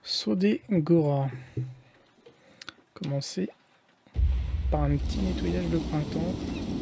Sodé Gora. Commencer par un petit nettoyage de printemps.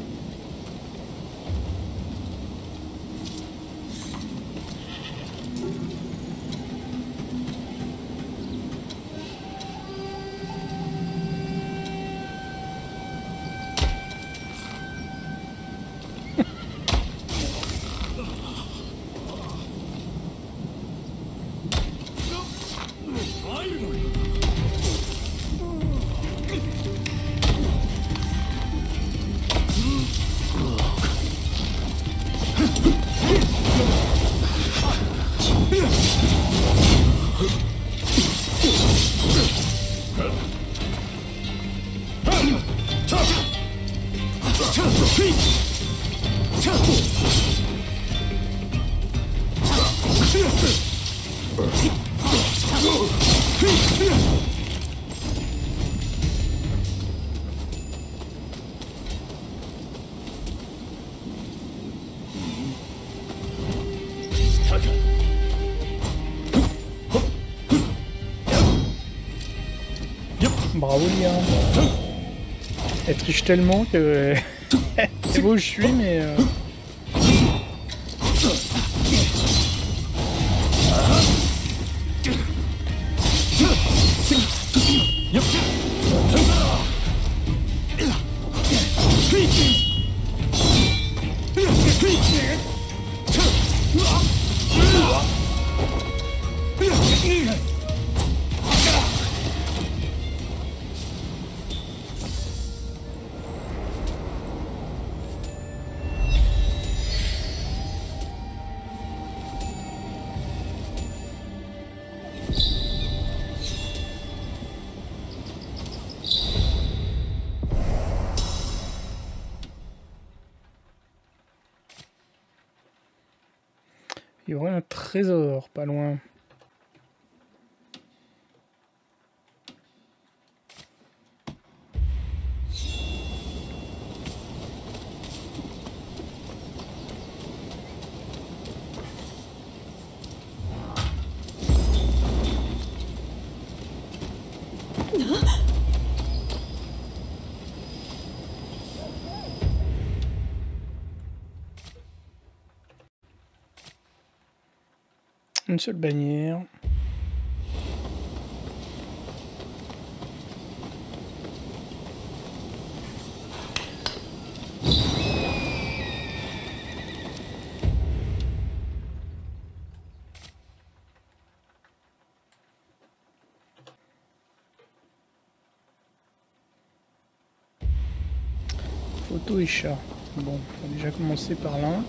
Bravo Liam. Elle triche tellement que c'est beau où je suis mais il y aurait un trésor pas loin. Une seule bannière. Photo et chat. Bon, on va déjà commencer par là.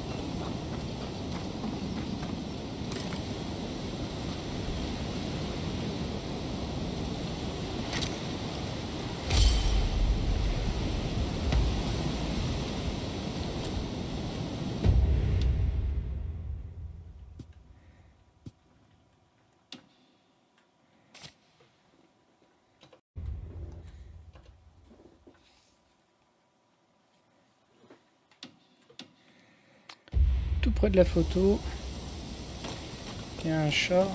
Tout près de la photo, il y a un chat.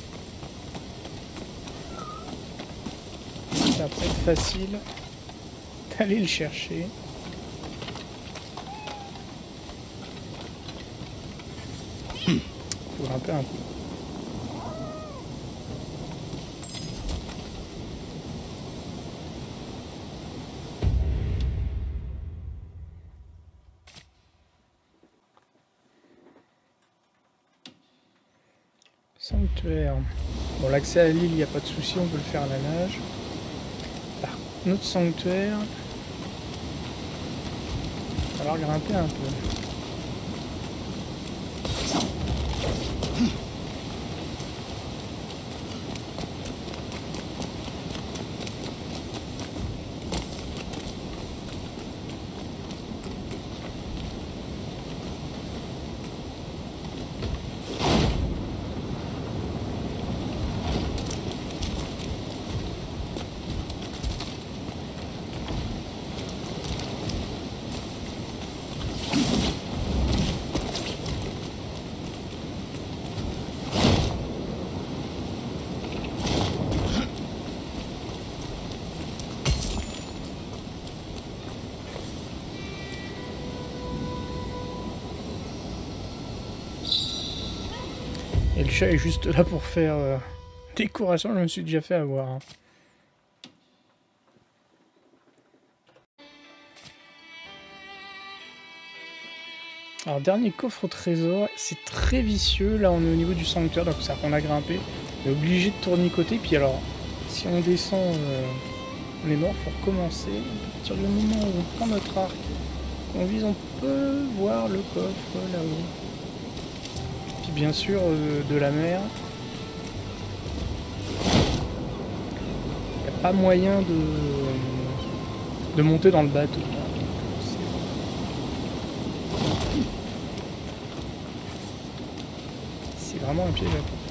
Ça va pas être facile d'aller le chercher. Faut grimper un peu. Sanctuaire. Bon, l'accès à l'île, il n'y a pas de souci, on peut le faire à la nage. Notre sanctuaire. Il va falloir grimper un peu. chat est juste là pour faire décoration, je me suis déjà fait avoir. Hein. Alors dernier coffre au trésor, c'est très vicieux, là on est au niveau du sanctuaire, donc ça qu'on a grimpé, on est obligé de tournicoter, puis alors si on descend, on est mort, faut recommencer, à partir du moment où on prend notre arc, on vise, on peut voir le coffre là-haut, puis bien sûr de la mer, il n'y a pas moyen de monter dans le bateau. C'est vraiment un piège à coup.